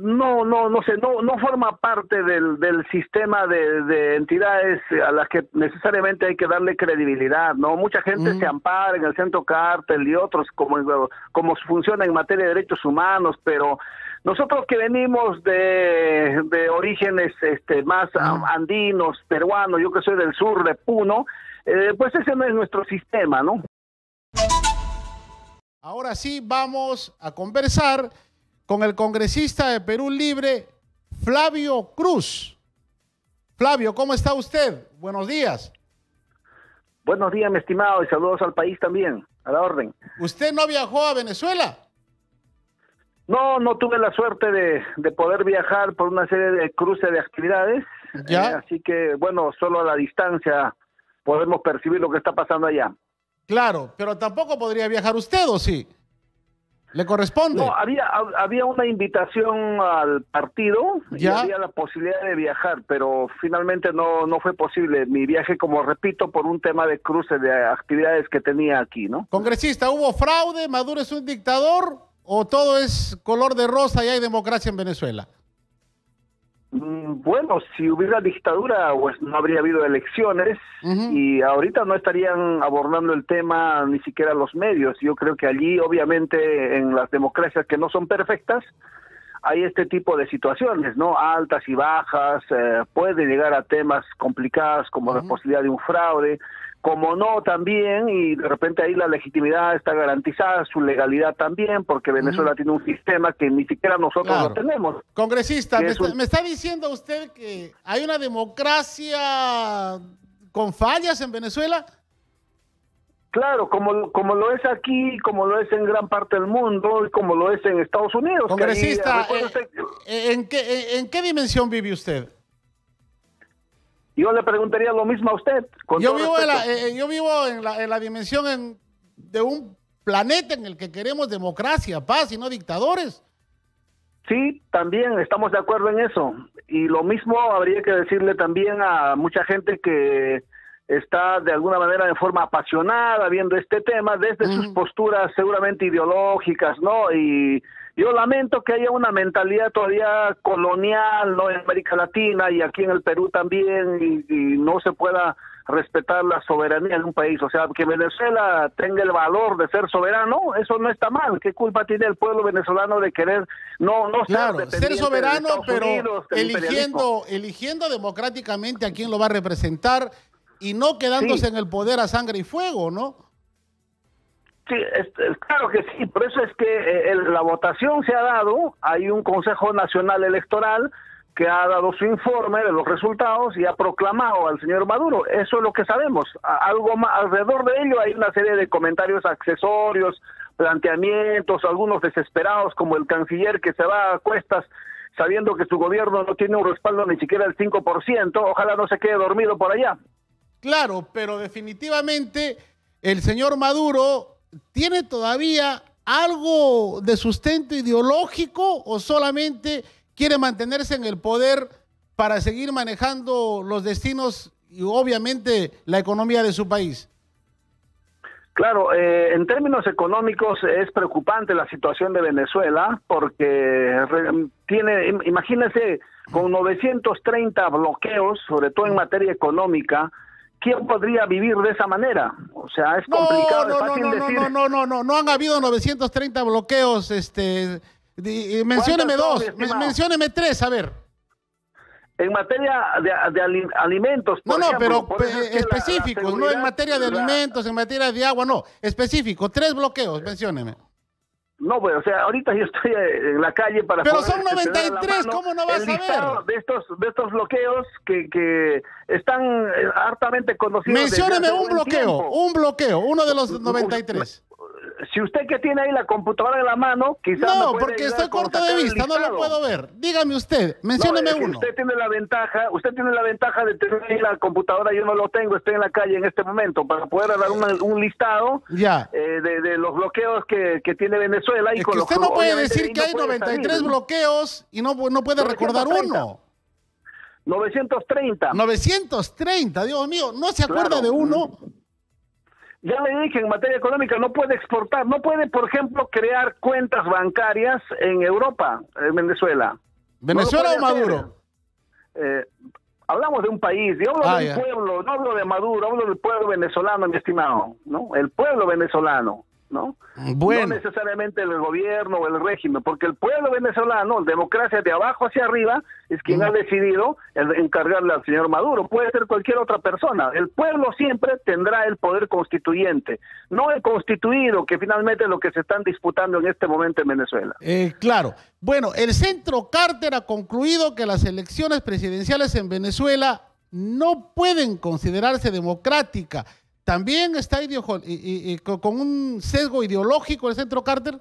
No sé, no forma parte del sistema de entidades a las que necesariamente hay que darle credibilidad, ¿no? Mucha gente se ampara en el Centro Cártel y otros como funciona en materia de derechos humanos, pero nosotros que venimos de orígenes más andinos, peruanos, yo que soy del sur de Puno, pues ese no es nuestro sistema, ¿no? Ahora sí vamos a conversar con el congresista de Perú Libre, Flavio Cruz. Flavio, ¿cómo está usted? Buenos días. Buenos días, mi estimado, y saludos al país también, a la orden. ¿Usted no viajó a Venezuela? No tuve la suerte de poder viajar por una serie de cruces de actividades, así que, bueno, solo a la distancia podemos percibir lo que está pasando allá. Claro, pero tampoco podría viajar usted, ¿o sí? ¿Le corresponde? No, había una invitación al partido y había la posibilidad de viajar, pero finalmente no fue posible mi viaje, como repito, por un tema de cruce de actividades que tenía aquí, ¿no? Congresista, ¿hubo fraude? ¿Maduro es un dictador? ¿O todo es color de rosa y hay democracia en Venezuela? Bueno, si hubiera dictadura, pues no habría habido elecciones y ahorita no estarían abordando el tema ni siquiera los medios. Yo creo que allí, obviamente, en las democracias que no son perfectas, hay este tipo de situaciones, ¿no? Altas y bajas, puede llegar a temas complicados como la posibilidad de un fraude, como no también, y de repente ahí la legitimidad está garantizada, su legalidad también, porque Venezuela tiene un sistema que ni siquiera nosotros lo tenemos. Congresista, me está diciendo usted que hay una democracia con fallas en Venezuela. Claro, como lo es aquí, como lo es en gran parte del mundo, y como lo es en Estados Unidos. Congresista, ¿en qué dimensión vive usted? Yo le preguntaría lo mismo a usted. Yo vivo en la dimensión de un planeta en el que queremos democracia, paz y no dictadores. Sí, también estamos de acuerdo en eso. Y lo mismo habría que decirle también a mucha gente que está de alguna manera de forma apasionada viendo este tema desde sus posturas seguramente ideológicas, ¿no? Y yo lamento que haya una mentalidad todavía colonial, ¿no? En América Latina y aquí en el Perú también, y no se pueda respetar la soberanía de un país. O sea, que Venezuela tenga el valor de ser soberano, eso no está mal. ¿Qué culpa tiene el pueblo venezolano de querer ser soberano, pero eligiendo democráticamente a quién lo va a representar y no quedándose en el poder a sangre y fuego, ¿no? Sí, claro que sí, por eso es que la votación se ha dado, hay un Consejo Nacional Electoral que ha dado su informe de los resultados y ha proclamado al señor Maduro, eso es lo que sabemos. Algo más alrededor de ello hay una serie de comentarios accesorios, planteamientos, algunos desesperados como el canciller que se va a cuestas sabiendo que su gobierno no tiene un respaldo ni siquiera del 5%, ojalá no se quede dormido por allá. Claro, pero definitivamente el señor Maduro tiene todavía algo de sustento ideológico o solamente quiere mantenerse en el poder para seguir manejando los destinos y obviamente la economía de su país. Claro, en términos económicos es preocupante la situación de Venezuela porque imagínense, con 930 bloqueos, sobre todo en materia económica, ¿quién podría vivir de esa manera? O sea, es complicado, es fácil decir. No han habido 930 bloqueos, mencióneme dos, mencióneme tres, a ver. En materia de alimentos, por ejemplo, pero específicos, no en materia de alimentos, en materia de agua, no, específico, 3 bloqueos, mencióneme. No, pues, o sea, ahorita yo estoy en la calle para... Pero son 93, ¿cómo no vas a ver? De estos bloqueos que están hartamente conocidos. Mencióneme un bloqueo, uno de los 93. Si usted que tiene ahí la computadora en la mano, quizás... No, porque estoy corto de vista, no lo puedo ver. Dígame usted, mencióneme uno. Usted tiene la ventaja de tener ahí la computadora, yo no lo tengo, estoy en la calle en este momento, para poder dar un listado de los bloqueos que tiene Venezuela. Y con usted no puede decir que hay 93 bloqueos y no puede recordar uno. 930. 930, Dios mío, ¿no se acuerda de uno? Ya le dije, en materia económica no puede exportar, no puede, por ejemplo, crear cuentas bancarias en Europa, en Venezuela. ¿Venezuela o Maduro? Hablamos de un país, yo hablo del pueblo, no hablo de Maduro, hablo del pueblo venezolano, mi estimado, ¿no? El pueblo venezolano, ¿no? Bueno. No necesariamente el gobierno o el régimen, porque el pueblo venezolano, la democracia de abajo hacia arriba, es quien ha decidido encargarle al señor Maduro. Puede ser cualquier otra persona. El pueblo siempre tendrá el poder constituyente, no el constituido, que finalmente es lo que se están disputando en este momento en Venezuela. Claro. Bueno, el Centro Carter ha concluido que las elecciones presidenciales en Venezuela no pueden considerarse democráticas. ¿También está con un sesgo ideológico el Centro Carter?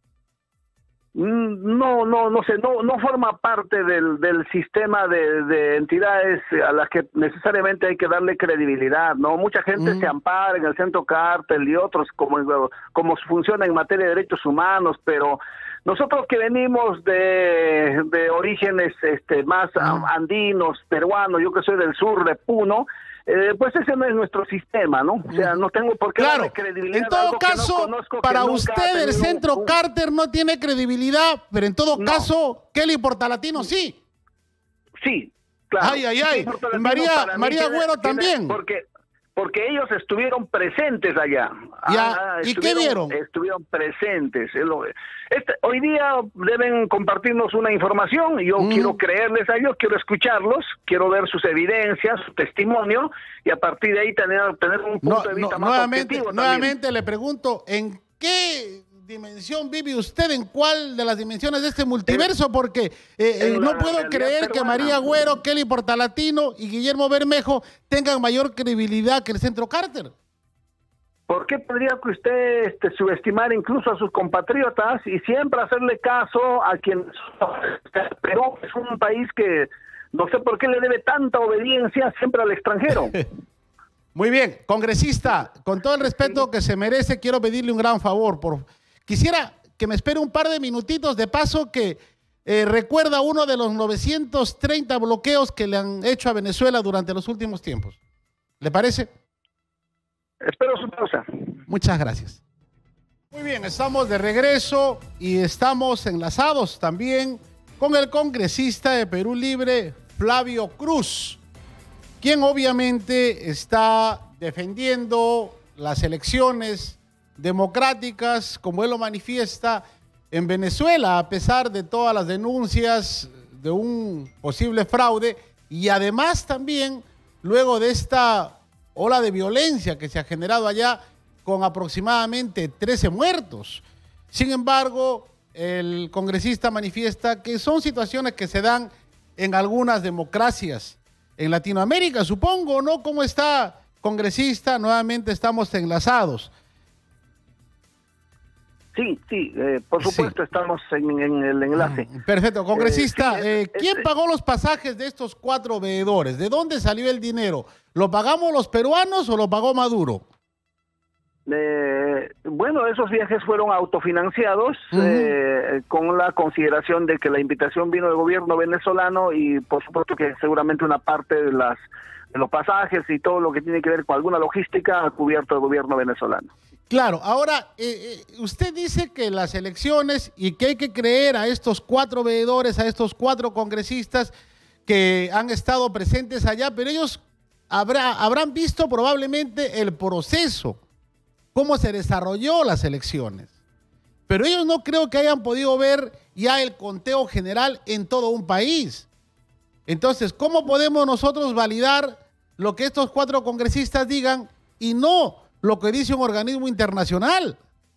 No sé, no forma parte del sistema de entidades a las que necesariamente hay que darle credibilidad, ¿no? Mucha gente se ampara en el Centro Carter y otros como funciona en materia de derechos humanos, pero nosotros que venimos de orígenes más andinos, peruanos, yo que soy del sur, de Puno, pues ese no es nuestro sistema, ¿no? O sea, no tengo por qué darle credibilidad. En todo caso, para usted el Centro Carter no tiene credibilidad, pero en todo caso, Kelly Portalatino sí. Sí, claro. Ay. María Agüero también. Porque ellos estuvieron presentes allá. ¿Y qué vieron? Estuvieron presentes. Hoy día deben compartirnos una información. Yo quiero creerles a ellos, quiero escucharlos, quiero ver sus evidencias, su testimonio, y a partir de ahí tener un punto de vista más objetivo. Nuevamente le pregunto, ¿en qué dimensión vive usted? ¿En cuál de las dimensiones de este multiverso? Porque no puedo creer que María Agüero, Kelly Portalatino y Guillermo Bermejo tengan mayor credibilidad que el Centro Carter. ¿Por qué tendría que usted subestimar incluso a sus compatriotas y siempre hacerle caso a quien... Perú es un país que no sé por qué le debe tanta obediencia siempre al extranjero. Muy bien, congresista, con todo el respeto que se merece, quiero pedirle un gran favor. Quisiera que me espere un par de minutitos, de paso que recuerda uno de los 930 bloqueos que le han hecho a Venezuela durante los últimos tiempos. ¿Le parece? Espero su pausa. Muchas gracias. Muy bien, estamos de regreso y estamos enlazados también con el congresista de Perú Libre, Flavio Cruz, quien obviamente está defendiendo las elecciones democráticas, como él lo manifiesta, en Venezuela, a pesar de todas las denuncias de un posible fraude, y además también luego de esta ola de violencia que se ha generado allá con aproximadamente 13 muertos. Sin embargo, el congresista manifiesta que son situaciones que se dan en algunas democracias en Latinoamérica, supongo, ¿no? ¿Cómo está, congresista? Nuevamente estamos enlazados. Sí, por supuesto, estamos en el enlace. Perfecto. Congresista, ¿quién pagó los pasajes de estos 4 veedores? ¿De dónde salió el dinero? ¿Lo pagamos los peruanos o lo pagó Maduro? Bueno, esos viajes fueron autofinanciados con la consideración de que la invitación vino del gobierno venezolano y por supuesto que seguramente una parte de los pasajes y todo lo que tiene que ver con alguna logística ha cubierto el gobierno venezolano. Claro, ahora, usted dice que las elecciones y que hay que creer a estos 4 veedores, a estos 4 congresistas que han estado presentes allá, pero ellos habrán visto probablemente el proceso, cómo se desarrolló las elecciones. Pero ellos no creo que hayan podido ver ya el conteo general en todo un país. Entonces, ¿cómo podemos nosotros validar lo que estos 4 congresistas digan y no lo que dice un organismo internacional?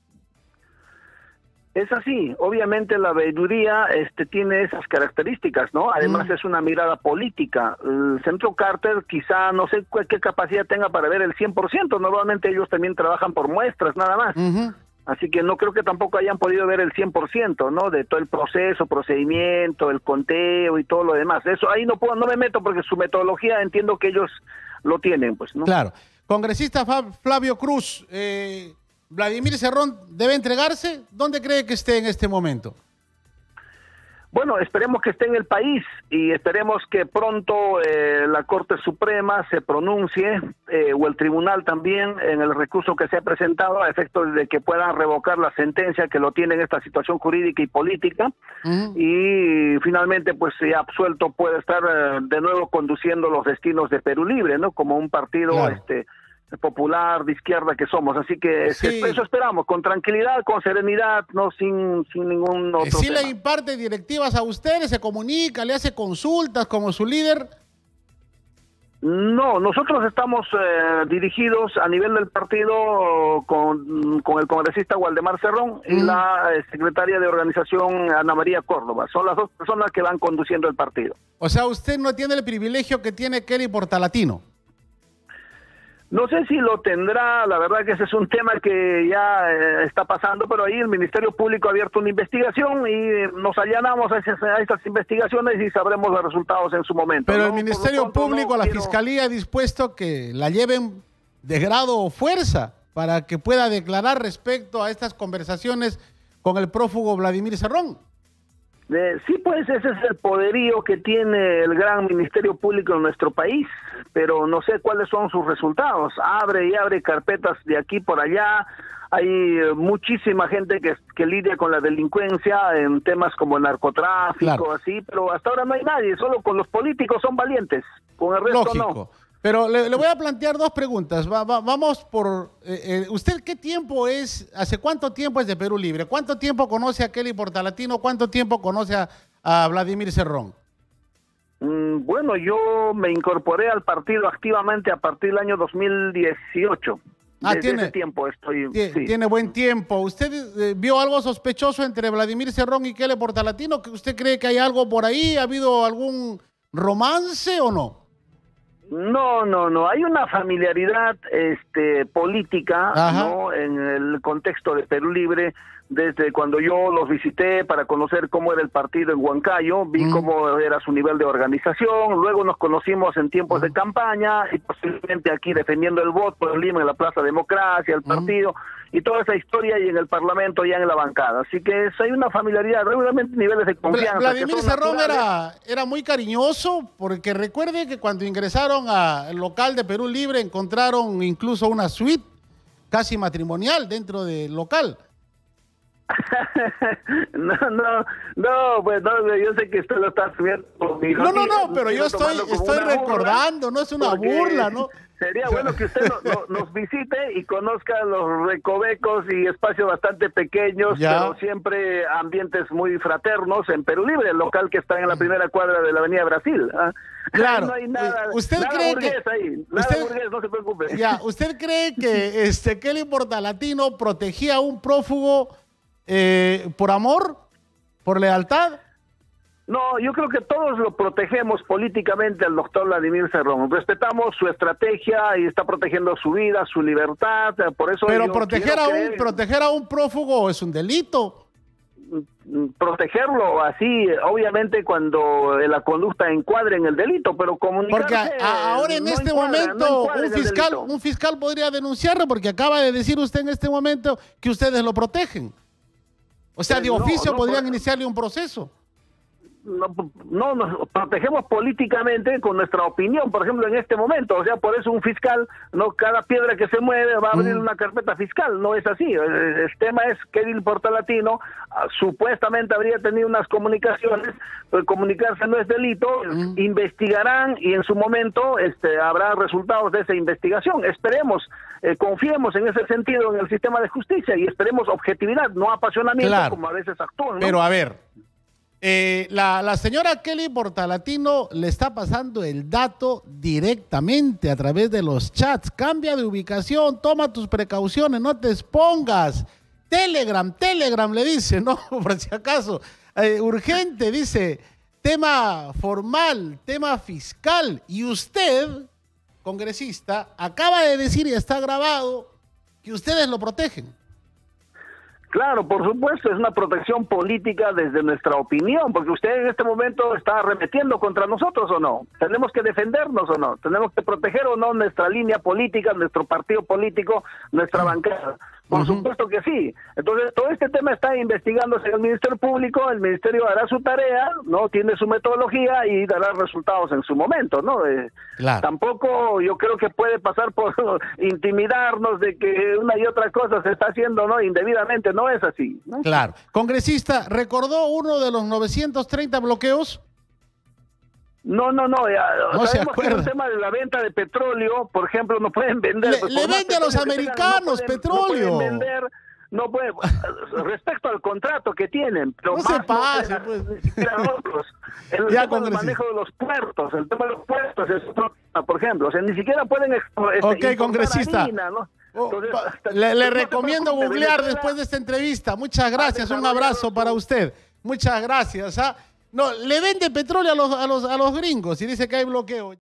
Es así, obviamente la veeduría tiene esas características, ¿no? Además es una mirada política. El Centro Carter quizá no sé qué capacidad tenga para ver el 100%, normalmente ellos también trabajan por muestras nada más. Así que no creo que tampoco hayan podido ver el 100%, ¿no? De todo el proceso, procedimiento, el conteo y todo lo demás. Eso ahí no me meto porque su metodología entiendo que ellos lo tienen, pues, ¿no? Claro. Congresista Flavio Cruz, Vladimir Cerrón debe entregarse. ¿Dónde cree que esté en este momento? Bueno, esperemos que esté en el país y esperemos que pronto la Corte Suprema se pronuncie o el tribunal también en el recurso que se ha presentado a efectos de que puedan revocar la sentencia que lo tiene en esta situación jurídica y política y finalmente pues ya absuelto puede estar de nuevo conduciendo los destinos de Perú Libre, ¿no? Como un partido popular de izquierda que somos, así que eso esperamos, con tranquilidad, con serenidad, no sin ningún otro ¿Sí tema. le imparte directivas a ustedes, se comunica, le hace consultas como su líder? No, nosotros estamos dirigidos a nivel del partido con el congresista Waldemar Cerrón y la secretaria de organización Ana María Córdoba. Son las dos personas que van conduciendo el partido. O sea, usted no tiene el privilegio que tiene Kelly Portalatino. No sé si lo tendrá, la verdad que ese es un tema que ya está pasando, pero ahí el Ministerio Público ha abierto una investigación y nos allanamos a estas investigaciones y sabremos los resultados en su momento. Pero ¿no? el Ministerio Público, la Fiscalía ha dispuesto que la lleven de grado o fuerza para que pueda declarar respecto a estas conversaciones con el prófugo Vladimir Cerrón. Sí, pues ese es el poderío que tiene el gran Ministerio Público en nuestro país, pero no sé cuáles son sus resultados. Abre y abre carpetas de aquí por allá. Hay muchísima gente que lidia con la delincuencia en temas como el narcotráfico, así, pero hasta ahora no hay nadie, solo con los políticos son valientes, con el resto no. Pero le voy a plantear dos preguntas. Vamos por... ¿Usted qué tiempo hace cuánto tiempo es de Perú Libre? ¿Cuánto tiempo conoce a Kelly Portalatino? ¿Cuánto tiempo conoce a Vladimir Cerrón? Bueno, yo me incorporé al partido activamente a partir del año 2018. Desde ese tiempo estoy... Tiene buen tiempo. ¿Usted vio algo sospechoso entre Vladimir Cerrón y Kelly Portalatino? ¿Usted cree que hay algo por ahí? ¿Ha habido algún romance o no? No, hay una familiaridad política, ¿no? En el contexto de Perú Libre, desde cuando yo los visité para conocer cómo era el partido en Huancayo, vi cómo era su nivel de organización, luego nos conocimos en tiempos de campaña y posiblemente aquí defendiendo el voto en Lima, en la Plaza Democracia, el partido, y toda esa historia y en el Parlamento ya en la bancada. Así que hay una familiaridad, realmente niveles de confianza. Vladimir Cerrón era muy cariñoso, porque recuerde que cuando ingresaron al local de Perú Libre encontraron incluso una suite casi matrimonial dentro del local. Pues yo sé que usted lo está subiendo conmigo. No, pero yo estoy recordando, no es una burla, ¿no? Sería bueno que usted nos visite y conozca los recovecos y espacios bastante pequeños, pero siempre ambientes muy fraternos en Perú Libre, el local que está en la primera cuadra de la Avenida Brasil. Claro. No hay nada, ¿Usted nada cree burgués ahí, nada burgués, no se preocupe. ¿Usted cree que Kelly Portalatino protegía a un prófugo por amor, por lealtad? No, yo creo que todos lo protegemos políticamente al doctor Vladimir Cerrón. Respetamos su estrategia y está protegiendo su vida, su libertad. Por eso. Pero proteger a un prófugo es un delito. Protegerlo así, obviamente, cuando la conducta encuadre en el delito, pero comunicarse. Porque ahora en este momento un fiscal podría denunciarlo porque acaba de decir usted en este momento que ustedes lo protegen. O sea, de oficio podrían iniciarle un proceso. No, nos protegemos políticamente con nuestra opinión, por ejemplo, en este momento. O sea, por eso un fiscal, no cada piedra que se mueve va a abrir una carpeta fiscal. No es así. El tema es que Kelly Portalatino supuestamente habría tenido unas comunicaciones, pero comunicarse no es delito. Investigarán y en su momento habrá resultados de esa investigación. Esperemos, confiemos en ese sentido en el sistema de justicia y esperemos objetividad, no apasionamiento, como a veces actúan, ¿no? Pero a ver, la señora Kelly Portalatino le está pasando el dato directamente a través de los chats. Cambia de ubicación, toma tus precauciones, no te expongas. Telegram le dice, ¿no? Por si acaso. Urgente, dice, tema formal, tema fiscal. Y usted, congresista, acaba de decir y está grabado que ustedes lo protegen. Claro, por supuesto, es una protección política desde nuestra opinión, porque usted en este momento está arremetiendo contra nosotros o no. Tenemos que defendernos o no, tenemos que proteger o no nuestra línea política, nuestro partido político, nuestra bancada. Por supuesto que sí. Entonces, todo este tema está investigándose en el Ministerio Público, el Ministerio hará su tarea, ¿no? Tiene su metodología y dará resultados en su momento, ¿no? Claro. Tampoco yo creo que puede pasar por intimidarnos de que una y otra cosa se está haciendo, ¿no? Indebidamente, no es así, ¿no? Claro. Congresista, ¿recordó uno de los 930 bloqueos? No, No se sabemos que acuerda. el tema de la venta de petróleo, por ejemplo, no pueden vender. Le vende a los americanos petróleo. No pueden vender, no pueden, respecto al contrato que tienen. Pero No más se pase, pueden, pues. ni siquiera otros. El Ya, tema del manejo de los puertos, el tema de los puertos es otro tema, por ejemplo. O sea, ni siquiera pueden Ok, congresista. harina, ¿no? Entonces, Le recomiendo googlear después de esta entrevista. Muchas gracias, un abrazo para usted. Muchas gracias. No, le vende petróleo a los gringos y dice que hay bloqueo.